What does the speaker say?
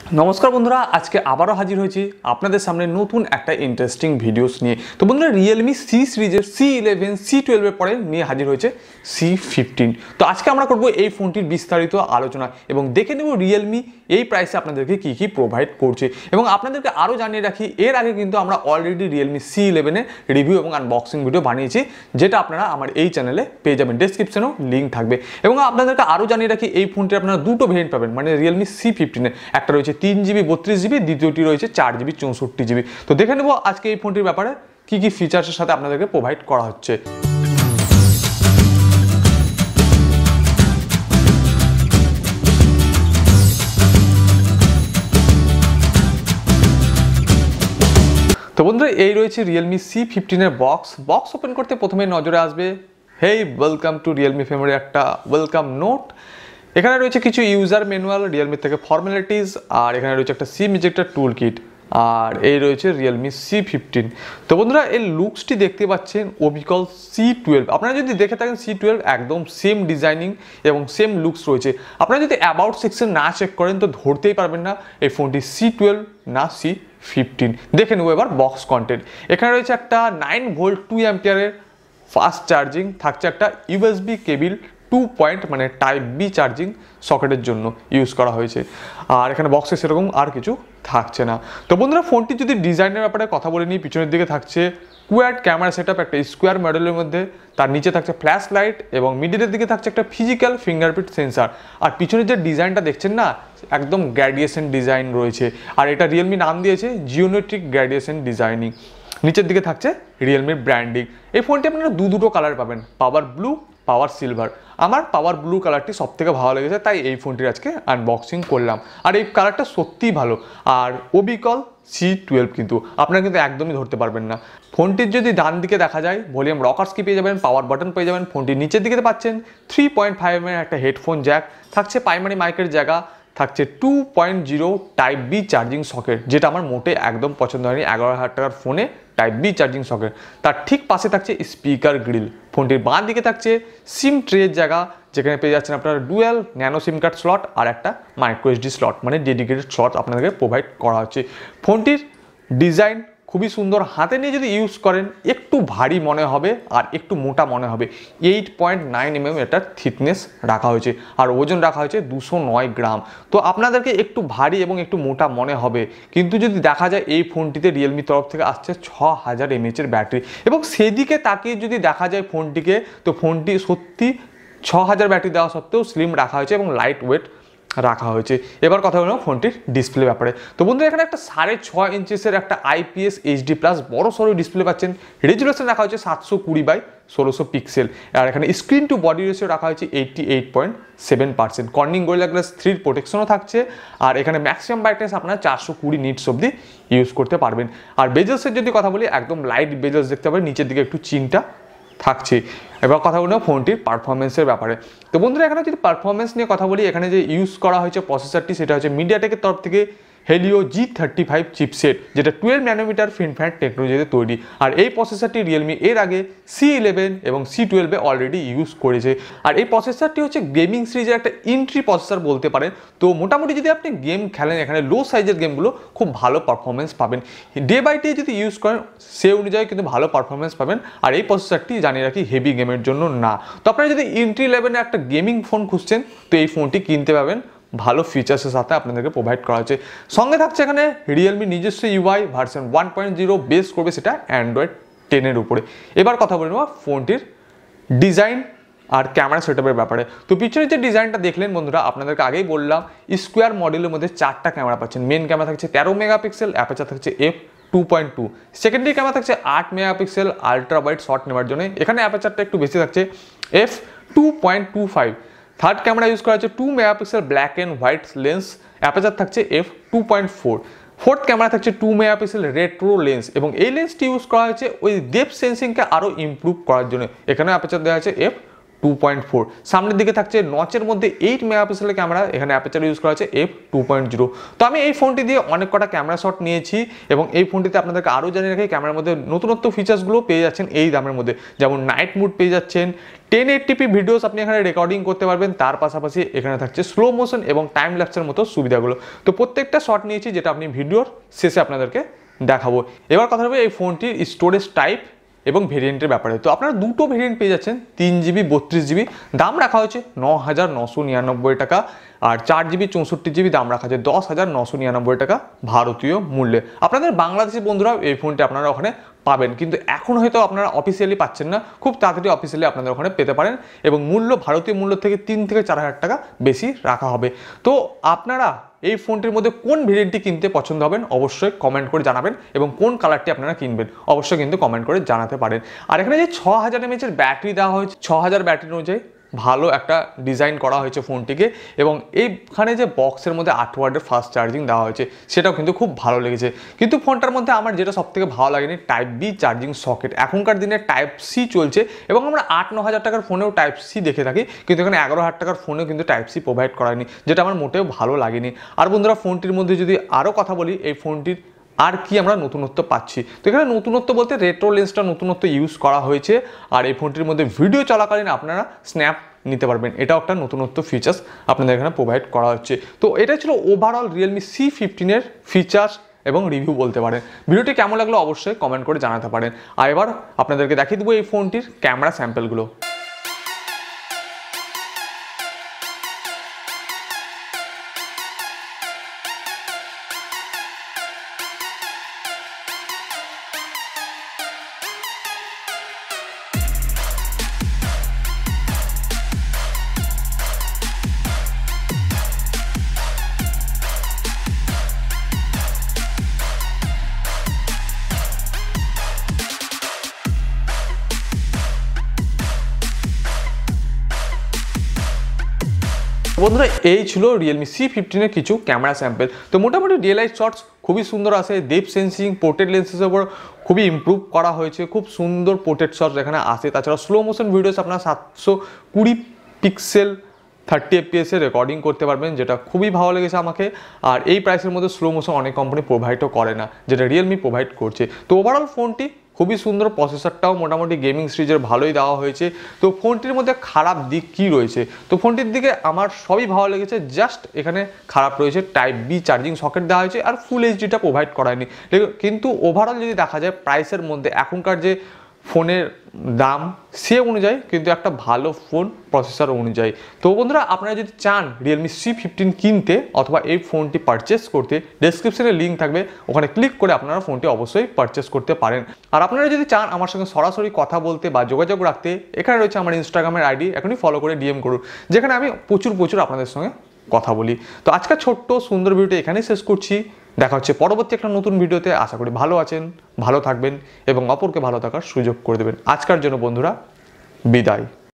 नमस्कार बंधुरा आज के आबारो हाजिर होयेछि आपनादेर सामने नतून एक इंटरेस्टिंग भिडियोस निये। तो बंधुरा Realme C सीरीजेर C11 C12 एर परे निये हाजिर होयेछे C15। तो आज के आमरा करबो एई फोनटिर विस्तारित आलोचना एबं देखे नेब Realme এই প্রাইসে আপনাদেরকে কি কি প্রোভাইড করছে এবং আপনাদেরকে আরো জানিয়ে রাখি এর আগে কিন্তু আমরা অলরেডি Realme C11 এর রিভিউ এবং আনবক্সিং ভিডিও বানিয়েছি যেটা আপনারা আমার এই চ্যানেলে পেয়ে যাবেন, ডেসক্রিপশনেও লিংক থাকবে। এবং আপনাদেরকে আরো জানিয়ে রাখি এই ফোনটির আপনারা দুটো ভেরিয়েন্ট পাবেন, মানে Realme C15 এর একটা রয়েছে 3GB 32GB, দ্বিতীয়টি রয়েছে 4GB 64GB। তো দেখে নেব আজকে এই ফোনটির ব্যাপারে কি কি ফিচারসের সাথে আপনাদেরকে প্রোভাইড করা হচ্ছে। তো বন্ধুরা এই রয়েছে Realme C15 এর বক্স ওপেন করতে প্রথমে নজরে আসবে hey welcome to Realme family একটা ওয়েলকাম নোট। এখানে রয়েছে কিছু ইউজার ম্যানুয়াল, Realme থেকে ফর্মালিটিস, আর এখানে রয়েছে একটা সিম ইজেক্টর টুল কিট, আর এই রয়েছে Realme C15। তো বন্ধুরা এই লুকসটি দেখতে পাচ্ছেন অবিকল C12। আপনারা যদি দেখে থাকেন C12 একদম সেম ডিজাইনিং এবং সেম লুকস রয়েছে। আপনারা যদি অ্যাবাউট সেকশন না চেক করেন তো ধরতেই পারবেন না এই ফোনটি C12 না C15। দেখে নেব এবার বক্স কন্টেন্ট। এখানে রয়েছে একটা 9V 2 অ্যাম্পিয়ারের ফাস্ট চার্জিং, থাকছে একটা USB কেবিল 2 পয়েন্ট মানে টাইপ বি চার্জিং সকেটের জন্য ইউজ করা হয়েছে, আর এখানে বক্সে সেরকম আর কিছু থাকছে না। তো বন্ধুরা ফোনটি যদি ডিজাইনের ব্যাপারে কথা বলে নিই, পিছনের দিকে থাকছে কোয়াড ক্যামেরা সেটআপ একটা স্কোয়ার মডেলের মধ্যে, তার নিচে থাকছে ফ্ল্যাশ লাইট এবং মিডলের দিকে থাকছে একটা ফিজিক্যাল ফিঙ্গারপ্রিন্ট সেন্সার। আর পিছনের যে ডিজাইনটা দেখছেন না একদম গ্র্যাডিয়েশন ডিজাইন রয়েছে, আর এটা Realme নাম দিয়েছে জিওমেট্রিক গ্র্যাডিয়েশন ডিজাইনিং। নিচের দিকে থাকছে Realme ব্র্যান্ডিং। এই ফোনটি আপনারা দুটো কালার পাবেন, পাওয়ার ব্লু, পাওয়ার সিলভার। আমার পাওয়ার ব্লু কালারটি সবথেকে ভালো লেগেছে, তাই এই ফোনটির আজকে আনবক্সিং করলাম। আর এই কালারটা সত্যিই ভালো, আর অবিকল C12 কিন্তু আপনারা কিন্তু একদমই ধরতে পারবেন না। ফোনটির যদি ডান দিকে দেখা যায় ভলিউম রকার্স কি পেয়ে যাবেন, পাওয়ার বাটন পেয়ে যাবেন। ফোনটির নিচের দিকে পাচ্ছেন 3.5 এর একটা হেডফোন জ্যাক, থাকছে প্রাইমারি মাইকের জায়গা, থাকছে 2.0 টাইপ বি চার্জিং সকেট, যেটা আমার মোটে একদম পছন্দ হয়নি 11,000 টাকার ফোনে টাইপ বি চার্জিং সকেট। তার ঠিক পাশে থাকছে স্পিকার গ্রিল। ফোনটির বাঁ দিকে থাকছে সিম ট্রের জায়গা, যেখানে পেয়ে যাচ্ছেন আপনারা dual nano SIM card slot আর একটা মাইক্রো এসডি স্লট, মানে ডেডিকেটেড স্লট আপনাদেরকে প্রোভাইড করা হচ্ছে। ফোনটির ডিজাইন খুবই সুন্দর, হাতে নিয়ে যদি ইউজ করেন একটু ভারী মনে হবে আর একটু মোটা মনে হবে। 8.9 mm এটার থিকনেস রাখা হয়েছে, আর ওজন রাখা হয়েছে 209 গ্রাম। তো আপনাদেরকে একটু ভারী এবং একটু মোটা মনে হবে, কিন্তু যদি দেখা যায় এই ফোনটিতে Realme তরফ থেকে আসছে 6000 mAh এর ব্যাটারি, এবং সেদিকে তাকিয়ে যদি দেখা যায় ফোনটিকে, তো ফোনটি সত্যি 6000 ব্যাটারি দেওয়া সত্ত্বেও স্লিম রাখা হয়েছে এবং লাইট ওয়েট রাখা হয়েছে। এবার কথা বলবো ফোনটির ডিসপ্লে ব্যাপারে। তো বন্ধুরা এখানে একটা 6.5 ইঞ্চের একটা IPS HD+ বড় সরো ডিসপ্লে পাচ্ছেন। রেজুলেশন রাখা হয়েছে 720x1600 পিক্সেল, আর এখানে স্ক্রিন টু বডি রেশিও রাখা হয়েছে 88.7%। কর্নিং গরিলা গ্লাস 3 প্রোটেকশনও থাকছে, আর এখানে ম্যাক্সিমাম ব্রাইটনেস আপনারা 420 নিটস অবধি ইউজ করতে পারবেন। আর বেজেলসের যদি কথা বলি একদম লাইট বেজেলস দেখতে পাবেন, নিচের দিকে একটু চিনটা থাকছে। এবার কথা বলবো ফোনটির পারফরমেন্সের ব্যাপারে। তো বন্ধুরা এখানে যদি পারফরমেন্স নিয়ে কথা বলি, এখানে যে ইউজ করা হয়েছে প্রসেসরটি সেটা হচ্ছে মিডিয়াটেকের তরফ থেকে হেলিও G35 চিপসেট, যেটা 12 ন্যানোমিটার ফিনফ্যাট টেকনোলজিতে তৈরি। আর এই প্রসেসরটি Realme এর আগে C11 এবং C12 অলরেডি ইউজ করেছে। আর এই প্রসেসরটি হচ্ছে গেমিং সিরিজের একটা এন্ট্রি প্রসেসর বলতে পারেন। তো মোটামুটি যদি আপনি গেম খেলেন এখানে লো সাইজের গেমগুলো খুব ভালো পারফরমেন্স পাবেন। ডে বাই ডে যদি ইউজ করেন সে অনুযায়ী কিন্তু ভালো পারফরমেন্স পাবেন। আর এই প্রসেসরটি জানিয়ে রাখি হেভি গেমের জন্য না। তো আপনারা যদি এন্ট্রি লেভেলের একটা গেমিং ফোন খুঁজছেন তো এই ফোনটি কিনতে পাবেন, ভালো ফিচার্সের সাথে আপনাদেরকে প্রোভাইড করা হচ্ছে। সঙ্গে থাকছে এখানে Realme নিজস্ব UI ভার্সন 1.0 বেস করবে সেটা Android 10 এর উপরে। এবার কথা বলবো ফোনটির ডিজাইন আর ক্যামেরা সেটআপের ব্যাপারে। তো পিছনে যে ডিজাইনটা দেখলেন বন্ধুরা, আপনাদেরকে আগেই বললাম স্কোয়ার মডেলের মধ্যে 4টা ক্যামেরা পাচ্ছেন। মেন ক্যামেরা থাকছে 13 মেগাপিক্সেল, অ্যাপারচার থাকছে f2.2। সেকেন্ডারি ক্যামেরা থাকছে 8 মেগাপিক্সেল আলট্রা ওয়াইড শট নেওয়ার জন্য, এখানে অ্যাপারচারটা একটু বেশি থাকছে f2.25। থার্ড ক্যামেরা ইউজ করা হচ্ছে 2 megapixel black and white lens, aperture থাকছে f2.4। ফোর্থ ক্যামেরা থাকছে 2 মেগাপিক্সেল রেট্রো লেন্স, এবং এই লেন্সটি ইউজ করা হয়েছে ওই ডেপথ সেন্সিংকে আরও ইমপ্রুভ করার জন্য। এখানে অ্যাপারচার দেওয়া হচ্ছে 2.4। সামনের দিকে থাকছে নচের মধ্যে 8 মেগাপিক্সেলের ক্যামেরা, এখানে অ্যাপারচার ইউজ করা আছে f2.0। তো আমি এই ফোনটি দিয়ে অনেক কটা ক্যামেরা শট নিয়েছি এবং এই ফোনটিতে আপনাদেরকে আরও জানিয়ে রাখি ক্যামেরার মধ্যে নতুনত্ব ফিচার্সগুলো পেয়ে যাচ্ছেন এই দামের মধ্যে, যেমন নাইট মুড পেয়ে যাচ্ছেন, 1080p ভিডিওস আপনি এখানে রেকর্ডিং করতে পারবেন, তার পাশাপাশি এখানে থাকছে স্লো মোশন এবং টাইম ল্যাপসের মতো সুবিধাগুলো। তো প্রত্যেকটা শট নিয়েছি যেটা আপনি ভিডিওর শেষে আপনাদেরকে দেখাবো। এবার কথা হবে এই ফোনটির স্টোরেজ টাইপ এবং ভেরিয়েন্টের ব্যাপারে। তো আপনারা দুটো ভেরিয়েন্ট পেয়ে যাচ্ছেন, 3GB 32GB, দাম রাখা হয়েছে 9,999 টাকা, আর 4GB 64GB দাম রাখা আছে 10,999 টাকা ভারতীয় মূল্যে। আপনাদের বাংলাদেশি বন্ধুরাও এই ফোনটি আপনারা ওখানে পাবেন, কিন্তু এখন হয়তো আপনারা অফিসিয়ালি পাচ্ছেন না, খুব তাড়াতাড়ি অফিসিয়ালি আপনাদের ওখানে পেতে পারেন এবং মূল্য ভারতীয় মূল্য থেকে 3 থেকে 4,000 টাকা বেশি রাখা হবে। তো আপনারা এই ফোনটির মধ্যে কোন ভেরিয়েন্টটি কিনতে পছন্দ হবেন অবশ্যই কমেন্ট করে জানাবেন এবং কোন কালারটি আপনারা কিনবেন অবশ্যই কিন্তু কমেন্ট করে জানাতে পারেন। আর এখানে যে 6000 mAh ব্যাটারি দেওয়া হয়েছে, 6000 ব্যাটারি অনুযায়ী ভালো একটা ডিজাইন করা হয়েছে ফোনটিকে, এবং এইখানে যে বক্সের মধ্যে 8 ওয়াটের ফাস্ট চার্জিং দেওয়া হয়েছে সেটাও কিন্তু খুব ভালো লেগেছে। কিন্তু ফোনটার মধ্যে আমার যেটা সবথেকে ভালো লাগেনি, টাইপ বি চার্জিং সকেট। এখনকার দিনে টাইপ সি চলছে এবং আমরা 8-9 হাজার টাকার ফোনেও টাইপ সি দেখে থাকি, কিন্তু এখানে 11,000 টাকার ফোনেও কিন্তু টাইপ সি প্রোভাইড করায়নি, যেটা আমার মোটেও ভালো লাগেনি। আর বন্ধুরা ফোনটির মধ্যে যদি আরও কথা বলি, এই ফোনটির আর কি আমরা নতুনত্ব পাচ্ছি, তো এখানে নতুনত্ব বলতে রেট্রো লেন্সটা নতুনত্ব ইউজ করা হয়েছে, আর এই ফোনটির মধ্যে ভিডিও চলাকালীন আপনারা স্ন্যাপ নিতে পারবেন, এটাও একটা নতুনত্ব ফিচার্স আপনাদের এখানে প্রোভাইড করা হচ্ছে। তো এটা ছিল ওভারঅল রিয়েলমি C15 এর ফিচার্স এবং রিভিউ বলতে পারেন। ভিডিওটি কেমন লাগলো অবশ্যই কমেন্ট করে জানাতে পারেন। আর এবার আপনাদেরকে দেখিয়ে দেবো এই ফোনটির ক্যামেরা স্যাম্পলগুলো। বন্ধুরা এই ছিল Realme C15 এর কিছু ক্যামেরা স্যাম্পল। তো মোটামুটি DLI শটস খুবই সুন্দর আসে, ডেপ সেন্সিং পোর্ট্রেট লেন্সের উপর খুবই ইমপ্রুভ করা হয়েছে, খুব সুন্দর পোর্ট্রেট শটস এখানে আসে। তাছাড়া স্লো মোশন ভিডিওস আপনারা 720 পিক্সেল 30 FPS রেকর্ডিং করতে পারবেন, যেটা খুবই ভালো লেগেছে আমাকে। আর এই প্রাইসের মধ্যে স্লো মোশন অনেক কোম্পানি প্রোভাইডও করে না, যেটা রিয়েলমি প্রোভাইড করছে। তো ওভারঅল ফোনটি খুবই সুন্দর, প্রসেসরটাও মোটামুটি গেমিং সিরিজের ভালোই দেওয়া হয়েছে। তো ফোনটির মধ্যে খারাপ দিক কি রয়েছে, তো ফোনটির দিকে আমার সবই ভালো লেগেছে, জাস্ট এখানে খারাপ রয়েছে টাইপ বি চার্জিং সকেট দেওয়া হয়েছে আর ফুল এইচডিটা প্রোভাইড করায়নি। কিন্তু ওভারঅল যদি দেখা যায় প্রাইসের মধ্যে এখনকার যে ফোনের দাম সে অনুযায়ী কিন্তু একটা ভালো ফোন প্রসেসর অনুযায়ী। তো বন্ধুরা আপনারা যদি চান Realme C15 কিনতে অথবা এই ফোনটি পারচেস করতে, ডেসক্রিপশনে লিঙ্ক থাকবে, ওখানে ক্লিক করে আপনারা ফোনটি অবশ্যই পারচেস করতে পারেন। আর আপনারা যদি চান আমার সঙ্গে সরাসরি কথা বলতে বা যোগাযোগ রাখতে, এখানে রয়েছে আমার ইনস্টাগ্রামের আইডি, এখনই ফলো করে ডিএম করুন, যেখানে আমি প্রচুর আপনাদের সঙ্গে কথা বলি। তো আজকের ছোট্ট সুন্দর ভিডিওটি এখানেই শেষ করছি। দেখা হচ্ছে পরবর্তী একটা নতুন ভিডিওতে। আশা করি ভালো আছেন, ভালো থাকবেন এবং অপরকে ভালো থাকার সুযোগ করে দেবেন। আজকের জন্য বন্ধুরা বিদায়।